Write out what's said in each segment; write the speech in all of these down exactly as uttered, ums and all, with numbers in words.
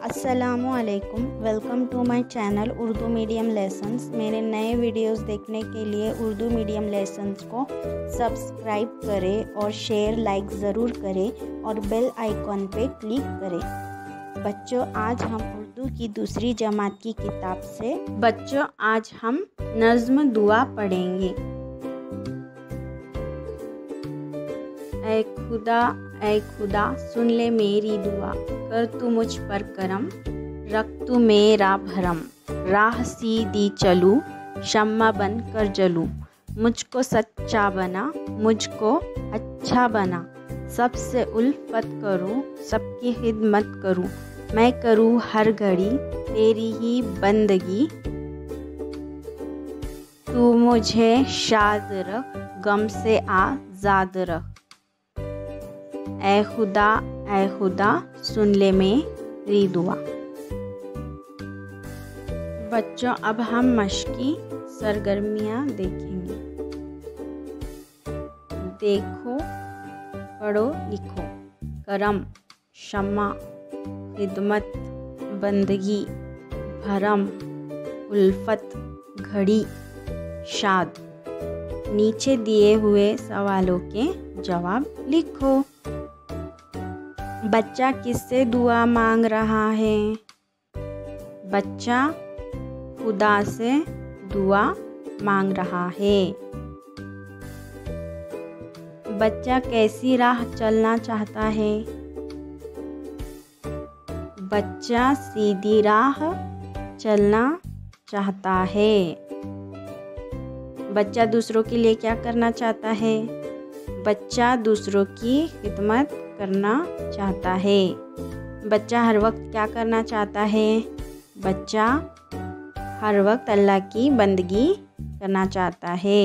अस्सलामुअलैकुम, welcome to my channel Urdu medium lessons. मेरे नए वीडियोस देखने के लिए उर्दू मीडियम लेसन्स को सब्सक्राइब करें और शेयर लाइक ज़रूर करें और बेल आइकॉन पे क्लिक करें। बच्चों, आज हम उर्दू की दूसरी जमात की किताब से बच्चों आज हम नज़्म दुआ पढ़ेंगे। ऐ खुदा ऐ खुदा सुन ले मेरी दुआ, कर तू मुझ पर करम, रख तू मेरा भरम। राह सीधी चलूँ, शम्मा बन कर जलूँ, मुझको सच्चा बना, मुझको अच्छा बना। सबसे उल्फत करूँ, सबकी खिदमत करूँ, मैं करूँ हर घड़ी तेरी ही बंदगी। तू मुझे शाद रख, गम से आज़ाद रख। ऐ खुदा ऐ खुदा सुन ले मेरी दुआ। बच्चों, अब हम मश्की सरगर्मियाँ देखेंगे। देखो, पढ़ो, लिखो। करम, शम्मा, खिदमत, बंदगी, भरम, उल्फत, घड़ी, शाद। नीचे दिए हुए सवालों के जवाब लिखो। बच्चा किससे दुआ मांग रहा है? बच्चा खुदा से दुआ मांग रहा है। बच्चा कैसी राह चलना चाहता है? बच्चा सीधी राह चलना चाहता है। बच्चा दूसरों के लिए क्या करना चाहता है? बच्चा दूसरों की खिदमत करना चाहता है। बच्चा हर वक्त क्या करना चाहता है? बच्चा हर वक्त अल्लाह की बंदगी करना चाहता है।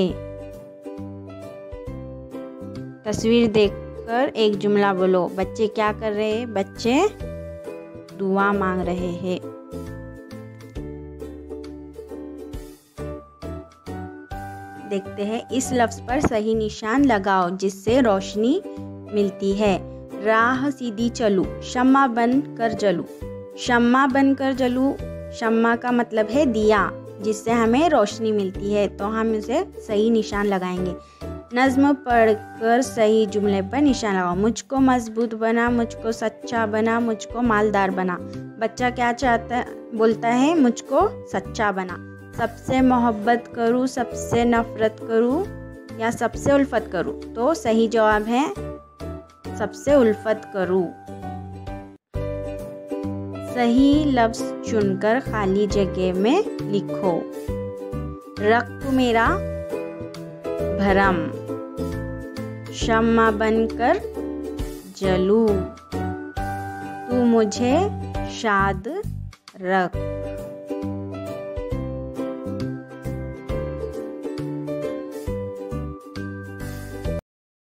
तस्वीर देखकर एक जुमला बोलो। बच्चे क्या कर रहे हैं? बच्चे दुआ मांग रहे हैं। देखते हैं, इस लफ्ज़ पर सही निशान लगाओ जिससे रोशनी मिलती है। राह सीधी चलूँ, शम्मा बन कर जलूँ। शम्मा बन कर जलूँ, शम्मा का मतलब है दिया, जिससे हमें रोशनी मिलती है, तो हम इसे सही निशान लगाएंगे। नज़्म पढ़कर सही जुमले पर निशान लगाओ। मुझको मजबूत बना, मुझको सच्चा बना, मुझको मालदार बना। बच्चा क्या चाहता बोलता है? मुझको सच्चा बना। सबसे मोहब्बत करूँ, सबसे नफ़रत करूँ या सबसे उल्फत करूँ? तो सही जवाब है सबसे उल्फत करूँ। सही लफ्ज़ चुनकर खाली जगह में लिखो। रख तू मेरा भरम, शम्मा बनकर जलूँ, तू मुझे शाद रख।